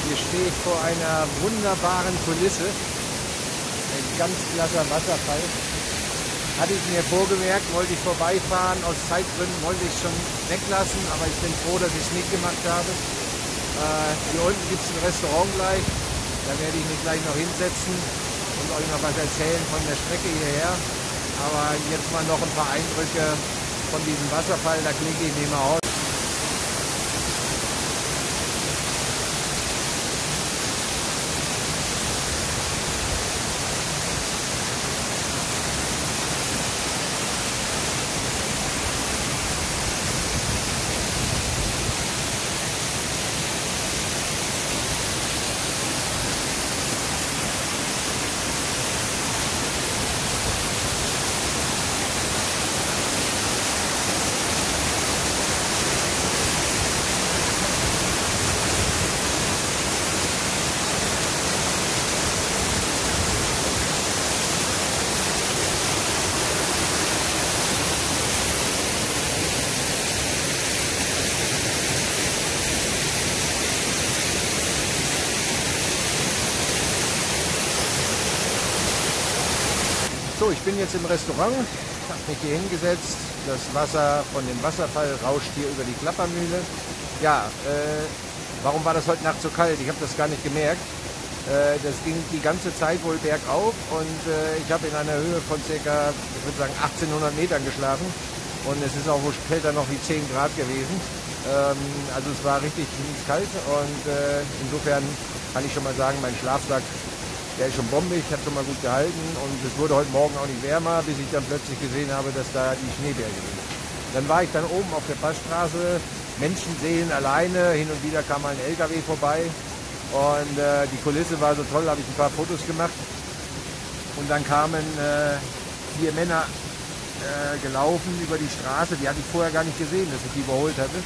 Hier stehe ich vor einer wunderbaren Kulisse. Ein ganz glatter Wasserfall. Hatte ich mir vorgemerkt, wollte ich vorbeifahren. Aus Zeitgründen wollte ich schon weglassen, aber ich bin froh, dass ich es nicht gemacht habe. Hier unten gibt es ein Restaurant gleich. Da werde ich mich gleich noch hinsetzen und euch noch was erzählen von der Strecke hierher. Aber jetzt mal noch ein paar Eindrücke von diesem Wasserfall. Da klicke ich nicht mal aus. So, ich bin jetzt im Restaurant, habe mich hier hingesetzt. Das Wasser von dem Wasserfall rauscht hier über die Klappermühle. Ja, warum war das heute Nacht so kalt? Ich habe das gar nicht gemerkt. Das ging die ganze Zeit wohl bergauf und ich habe in einer Höhe von ca. ich würde sagen 1800 Metern geschlafen. Und es ist auch wohl später noch wie 10 Grad gewesen. Also es war richtig kalt und insofern kann ich schon mal sagen, mein Schlafsack, der ist schon bombig, hat schon mal gut gehalten und es wurde heute Morgen auch nicht wärmer, bis ich dann plötzlich gesehen habe, dass da die Schneeberge sind. Dann war ich dann oben auf der Passstraße, Menschenseelen alleine, hin und wieder kam mal ein LKW vorbei und die Kulisse war so toll, habe ich ein paar Fotos gemacht und dann kamen 4 Männer gelaufen über die Straße, die hatte ich vorher gar nicht gesehen, dass ich die überholt hatte.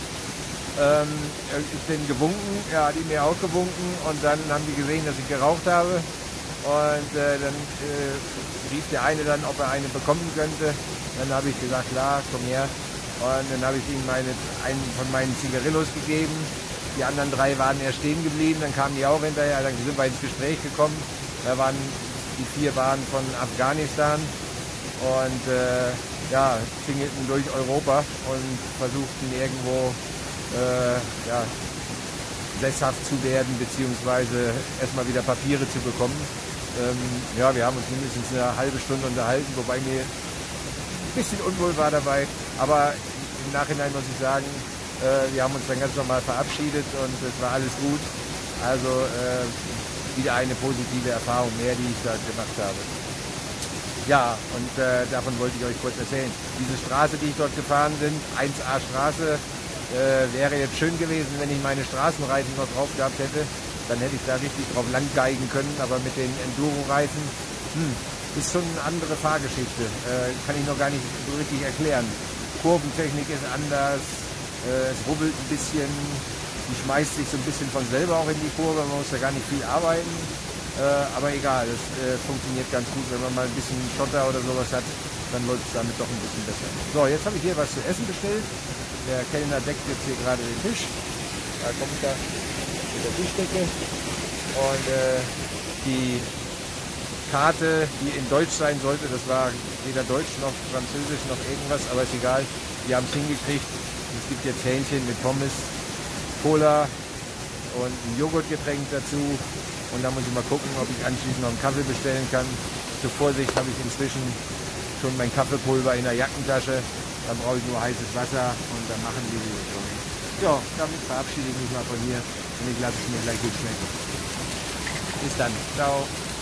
Ich bin gewunken, ja, die mir auch gewunken und dann haben die gesehen, dass ich geraucht habe. Und dann rief der eine dann, ob er eine bekommen könnte. Dann habe ich gesagt, klar, komm her. Und dann habe ich ihm einen von meinen Zigarillos gegeben. Die anderen 3 waren eher stehen geblieben. Dann kamen die auch hinterher. Dann sind wir ins Gespräch gekommen. Die 4 waren von Afghanistan und ja, tingelten durch Europa und versuchten irgendwo sesshaft zu werden, beziehungsweise erstmal wieder Papiere zu bekommen. Ja, wir haben uns mindestens eine halbe Stunde unterhalten, wobei mir ein bisschen unwohl war dabei. Aber im Nachhinein muss ich sagen, wir haben uns dann ganz normal verabschiedet und es war alles gut. Also wieder eine positive Erfahrung mehr, die ich da gemacht habe. Ja, und davon wollte ich euch kurz erzählen. Diese Straße, die ich dort gefahren bin, 1A Straße, wäre jetzt schön gewesen, wenn ich meine Straßenreifen noch drauf gehabt hätte. Dann hätte ich da richtig drauf langgeigen können. Aber mit den Enduro-Reifen ist schon eine andere Fahrgeschichte. Kann ich noch gar nicht so richtig erklären. Kurventechnik ist anders. Es rubbelt ein bisschen. Die schmeißt sich so ein bisschen von selber auch in die Kurve. Man muss da gar nicht viel arbeiten. Aber egal, es funktioniert ganz gut. Wenn man mal ein bisschen Schotter oder sowas hat, dann läuft es damit doch ein bisschen besser. So, jetzt habe ich hier was zu essen bestellt. Der Kellner deckt jetzt hier gerade den Tisch. Da kommt er mit der Tischdecke. Und die Karte, die in Deutsch sein sollte, das war weder Deutsch noch Französisch noch irgendwas, aber ist egal. Die haben es hingekriegt. Es gibt jetzt Hähnchen mit Pommes, Cola und ein Joghurtgetränk dazu. Und da muss ich mal gucken, ob ich anschließend noch einen Kaffee bestellen kann. Zur Vorsicht habe ich inzwischen schon mein Kaffeepulver in der Jackentasche. Dann brauche ich nur heißes Wasser und dann machen die das schon. Ja, damit verabschiede ich mich mal von hier und ich lasse es mir gleich gut schmecken. Bis dann. Ciao.